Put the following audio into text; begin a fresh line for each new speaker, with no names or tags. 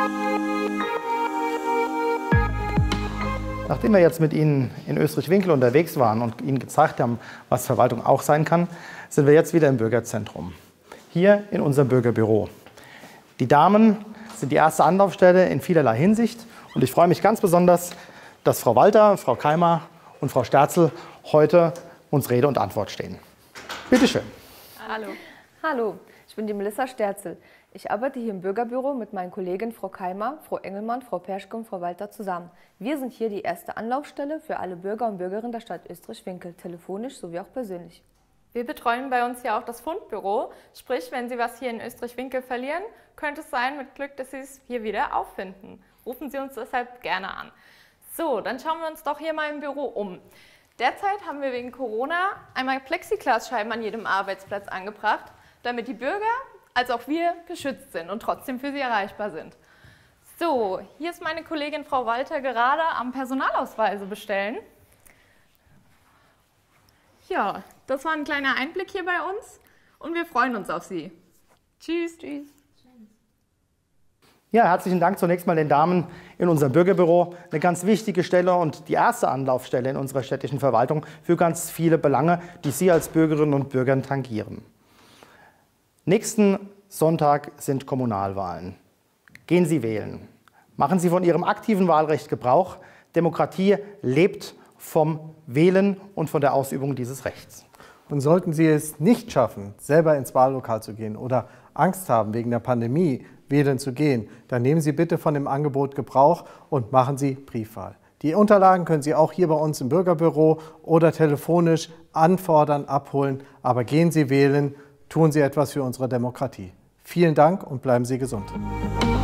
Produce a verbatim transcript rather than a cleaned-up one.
Nachdem wir jetzt mit Ihnen in Oestrich-Winkel unterwegs waren und Ihnen gezeigt haben, was Verwaltung auch sein kann, sind wir jetzt wieder im Bürgerzentrum. Hier in unserem Bürgerbüro. Die Damen sind die erste Anlaufstelle in vielerlei Hinsicht. Und ich freue mich ganz besonders, dass Frau Walter, Frau Keimer und Frau Sterzel heute uns Rede und Antwort stehen. Bitte schön.
Hallo. Hallo, ich bin die Melissa Sterzel. Ich arbeite hier im Bürgerbüro mit meinen Kolleginnen Frau Keimer, Frau Engelmann, Frau Perschke und Frau Walter zusammen. Wir sind hier die erste Anlaufstelle für alle Bürger und Bürgerinnen der Stadt Oestrich-Winkel, telefonisch sowie auch persönlich.
Wir betreuen bei uns ja auch das Fundbüro, sprich, wenn Sie was hier in Oestrich-Winkel verlieren, könnte es sein, mit Glück, dass Sie es hier wieder auffinden. Rufen Sie uns deshalb gerne an. So, dann schauen wir uns doch hier mal im Büro um. Derzeit haben wir wegen Corona einmal Plexiglasscheiben an jedem Arbeitsplatz angebracht, damit die Bürger als auch wir geschützt sind und trotzdem für sie erreichbar sind. So, hier ist meine Kollegin Frau Walter gerade am Personalausweise bestellen. Ja, das war ein kleiner Einblick hier bei uns und wir freuen uns auf Sie. Tschüss. Tschüss.
Ja, herzlichen Dank zunächst mal den Damen in unserem Bürgerbüro. Eine ganz wichtige Stelle und die erste Anlaufstelle in unserer städtischen Verwaltung für ganz viele Belange, die Sie als Bürgerinnen und Bürger tangieren. Nächsten Sonntag sind Kommunalwahlen. Gehen Sie wählen. Machen Sie von Ihrem aktiven Wahlrecht Gebrauch. Demokratie lebt vom Wählen und von der Ausübung dieses Rechts.
Und sollten Sie es nicht schaffen, selber ins Wahllokal zu gehen oder Angst haben, wegen der Pandemie wählen zu gehen, dann nehmen Sie bitte von dem Angebot Gebrauch und machen Sie Briefwahl. Die Unterlagen können Sie auch hier bei uns im Bürgerbüro oder telefonisch anfordern, abholen. Aber gehen Sie wählen, tun Sie etwas für unsere Demokratie. Vielen Dank und bleiben Sie gesund.